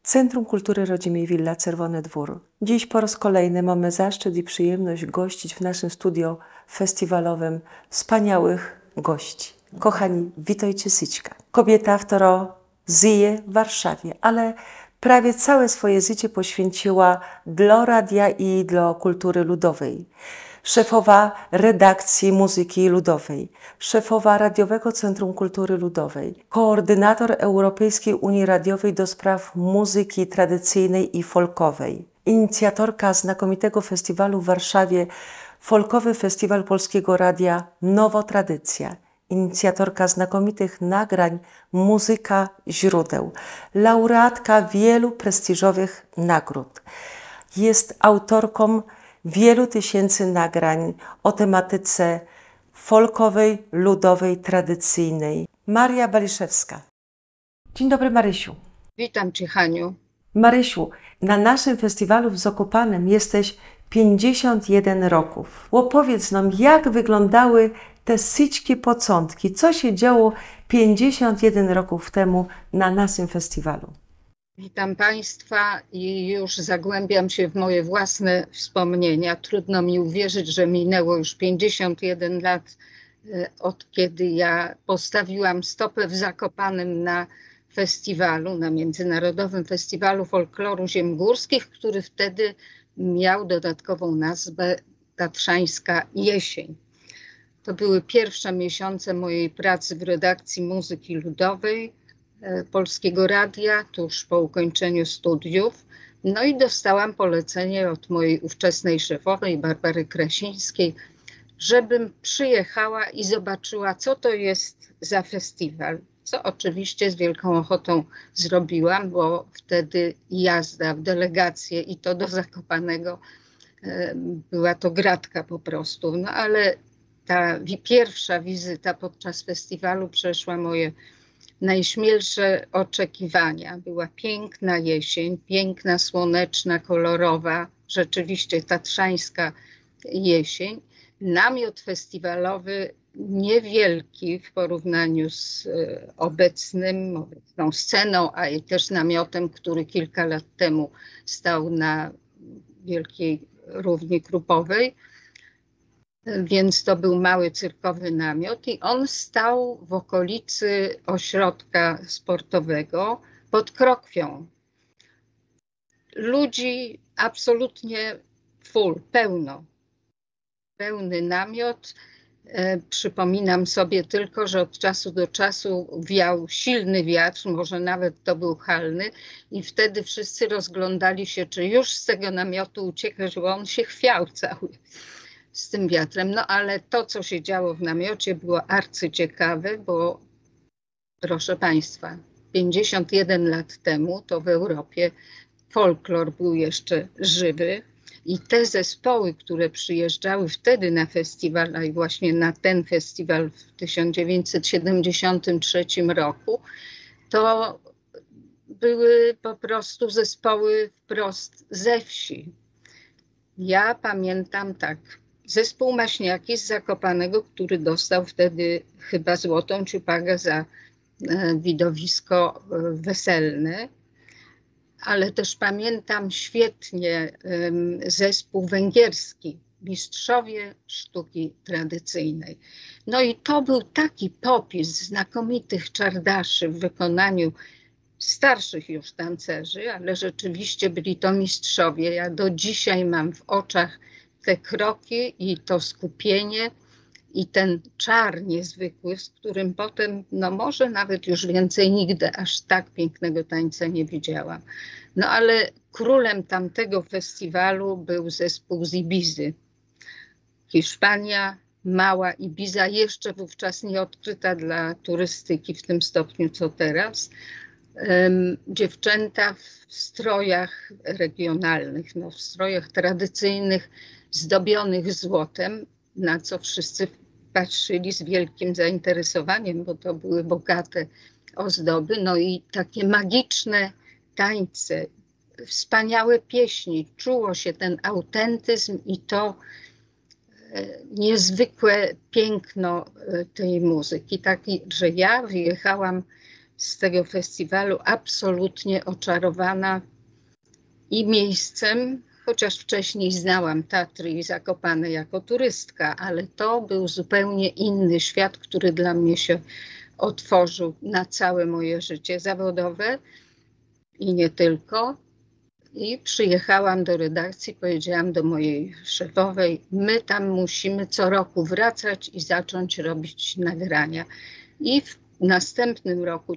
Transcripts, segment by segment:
Centrum Kultury Rodzimej Villa Czerwony Dwór. Dziś po raz kolejny mamy zaszczyt i przyjemność gościć w naszym studio festiwalowym wspaniałych gości. Kochani, witajcie Syćka. Kobieta, która żyje w Warszawie, ale prawie całe swoje życie poświęciła dla radia i dla kultury ludowej. Szefowa redakcji muzyki ludowej, szefowa Radiowego Centrum Kultury Ludowej, koordynator Europejskiej Unii Radiowej do spraw muzyki tradycyjnej i folkowej, inicjatorka znakomitego festiwalu w Warszawie, Folkowy Festiwal Polskiego Radia Nowo Tradycja, inicjatorka znakomitych nagrań Muzyka Źródeł, laureatka wielu prestiżowych nagród. Jest autorką wielu tysięcy nagrań o tematyce folkowej, ludowej, tradycyjnej. Maria Baliszewska. Dzień dobry, Marysiu. Witam Cię, Haniu. Marysiu, na naszym festiwalu w Zakopanem jesteś 51 roków. Opowiedz nam, jak wyglądały te syćkie początki, co się działo 51 roków temu na naszym festiwalu. Witam Państwa i już zagłębiam się w moje własne wspomnienia. Trudno mi uwierzyć, że minęło już 51 lat od kiedy ja postawiłam stopę w Zakopanem na festiwalu, na Międzynarodowym Festiwalu Folkloru Ziem Górskich, który wtedy miał dodatkową nazwę Tatrzańska Jesień. To były pierwsze miesiące mojej pracy w redakcji muzyki ludowej Polskiego Radia, tuż po ukończeniu studiów. No i dostałam polecenie od mojej ówczesnej szefowej, Barbary Krasińskiej, żebym przyjechała i zobaczyła, co to jest za festiwal. Co oczywiście z wielką ochotą zrobiłam, bo wtedy jazda w delegację i to do Zakopanego była to gratka po prostu. No ale ta pierwsza wizyta podczas festiwalu przeszła moje najśmielsze oczekiwania. Była piękna jesień, piękna, słoneczna, kolorowa, rzeczywiście tatrzańska jesień. Namiot festiwalowy niewielki w porównaniu z obecną sceną, a i też namiotem, który kilka lat temu stał na Wielkiej Równi Krupowej. Więc to był mały cyrkowy namiot i on stał w okolicy ośrodka sportowego pod Krokwią. Ludzi absolutnie pełno. Pełny namiot. Przypominam sobie tylko, że od czasu do czasu wiał silny wiatr, może nawet to był halny i wtedy wszyscy rozglądali się, czy już z tego namiotu uciekać, bo on się chwiał cały z tym wiatrem. No ale to, co się działo w namiocie, było arcyciekawe, bo proszę Państwa, 51 lat temu to w Europie folklor był jeszcze żywy i te zespoły, które przyjeżdżały wtedy na festiwal, a i właśnie na ten festiwal w 1973 roku, to były po prostu zespoły wprost ze wsi. Ja pamiętam tak, zespół Maśniaki z Zakopanego, który dostał wtedy chyba złotą ciupagę za widowisko weselne, ale też pamiętam świetnie zespół węgierski, Mistrzowie Sztuki Tradycyjnej. No i to był taki popis znakomitych czardaszy w wykonaniu starszych już tancerzy, ale rzeczywiście byli to mistrzowie. Ja do dzisiaj mam w oczach te kroki i to skupienie i ten czar niezwykły, z którym potem, no może nawet już więcej nigdy aż tak pięknego tańca nie widziałam. No ale królem tamtego festiwalu był zespół z Ibizy. Hiszpania, mała Ibiza, jeszcze wówczas nie odkryta dla turystyki w tym stopniu co teraz. Dziewczęta w strojach regionalnych, no w strojach tradycyjnych, zdobionych złotem, na co wszyscy patrzyli z wielkim zainteresowaniem, bo to były bogate ozdoby, no i takie magiczne tańce, wspaniałe pieśni. Czuło się ten autentyzm i to niezwykłe piękno tej muzyki. Taki, że ja wyjechałam z tego festiwalu absolutnie oczarowana i miejscem, chociaż wcześniej znałam Tatry i Zakopane jako turystka, ale to był zupełnie inny świat, który dla mnie się otworzył na całe moje życie zawodowe i nie tylko. I przyjechałam do redakcji, powiedziałam do mojej szefowej, my tam musimy co roku wracać i zacząć robić nagrania. I w następnym roku,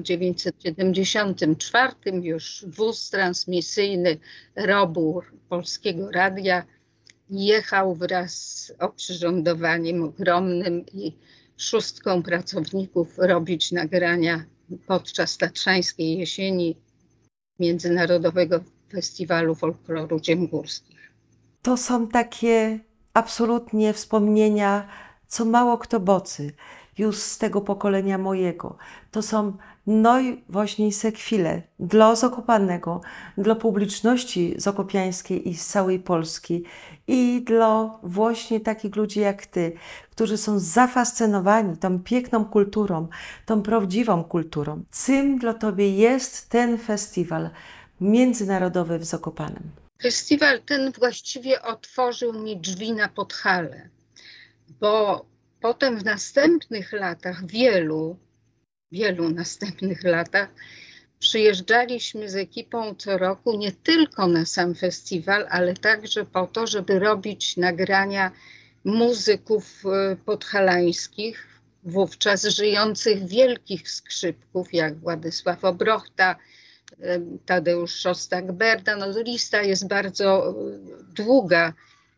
1974, już wóz transmisyjny Robur Polskiego Radia jechał wraz z oprzyrządowaniem ogromnym i szóstką pracowników robić nagrania podczas Tatrzańskiej Jesieni Międzynarodowego Festiwalu Folkloru Ziem Górskich. To są takie absolutnie wspomnienia, co mało kto bocy, już z tego pokolenia mojego. To są najważniejsze chwile dla Zakopanego, dla publiczności zakopiańskiej i z całej Polski i dla właśnie takich ludzi jak Ty, którzy są zafascynowani tą piękną kulturą, tą prawdziwą kulturą. Czym dla Tobie jest ten festiwal międzynarodowy w Zakopanem? Festiwal ten właściwie otworzył mi drzwi na Podhale, bo potem w następnych latach, wielu następnych latach, przyjeżdżaliśmy z ekipą co roku nie tylko na sam festiwal, ale także po to, żeby robić nagrania muzyków podhalańskich, wówczas żyjących wielkich skrzypków, jak Władysław Obrochta, Tadeusz Szostak-Berda. No, lista jest bardzo długa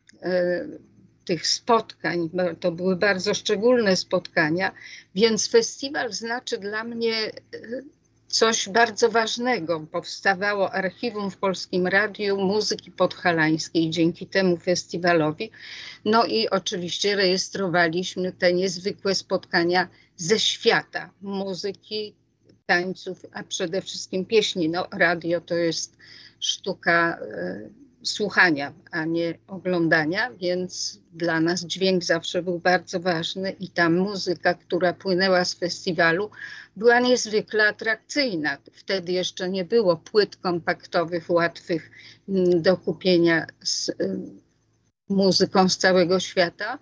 tych spotkań. To były bardzo szczególne spotkania, więc festiwal znaczy dla mnie coś bardzo ważnego. Powstawało archiwum w Polskim Radiu Muzyki Podhalańskiej dzięki temu festiwalowi. No i oczywiście rejestrowaliśmy te niezwykłe spotkania ze świata muzyki, tańców, a przede wszystkim pieśni. No, radio to jest sztuka słuchania, a nie oglądania, więc dla nas dźwięk zawsze był bardzo ważny i ta muzyka, która płynęła z festiwalu, była niezwykle atrakcyjna. Wtedy jeszcze nie było płyt kompaktowych łatwych do kupienia z muzyką z całego świata.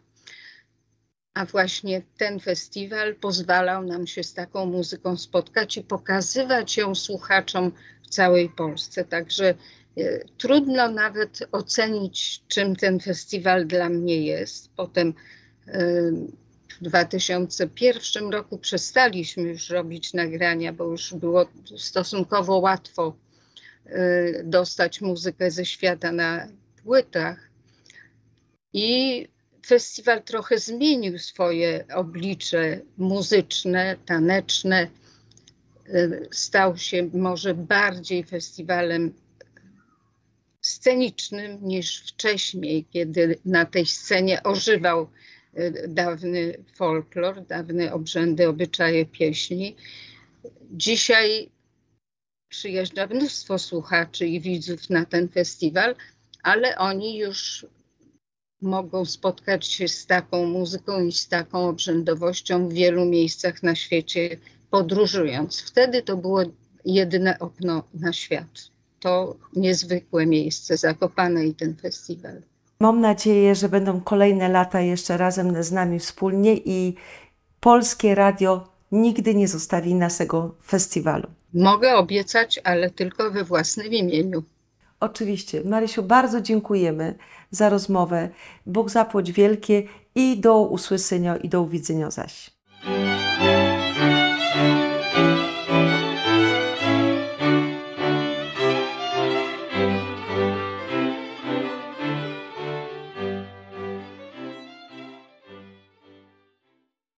A właśnie ten festiwal pozwalał nam się z taką muzyką spotkać i pokazywać ją słuchaczom w całej Polsce. Także trudno nawet ocenić, czym ten festiwal dla mnie jest. Potem w 2001 roku przestaliśmy już robić nagrania, bo już było stosunkowo łatwo dostać muzykę ze świata na płytach. I festiwal trochę zmienił swoje oblicze muzyczne, taneczne. Stał się może bardziej festiwalem scenicznym niż wcześniej, kiedy na tej scenie ożywał dawny folklor, dawne obrzędy, obyczaje, pieśni. Dzisiaj przyjeżdża mnóstwo słuchaczy i widzów na ten festiwal, ale oni już mogą spotkać się z taką muzyką i z taką obrzędowością w wielu miejscach na świecie, podróżując. Wtedy to było jedyne okno na świat. To niezwykłe miejsce, Zakopane i ten festiwal. Mam nadzieję, że będą kolejne lata jeszcze razem z nami wspólnie i Polskie Radio nigdy nie zostawi naszego festiwalu. Mogę obiecać, ale tylko we własnym imieniu. Oczywiście. Marysiu, bardzo dziękujemy za rozmowę. Bóg zapłać wielkie i do usłyszenia i do uwidzenia zaś.